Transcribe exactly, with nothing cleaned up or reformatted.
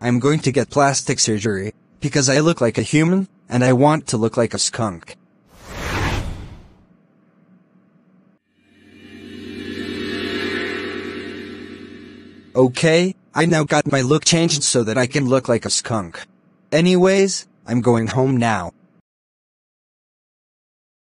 I'm going to get plastic surgery, because I look like a human, and I want to look like a skunk. Okay, I now got my look changed so that I can look like a skunk. Anyways, I'm going home now.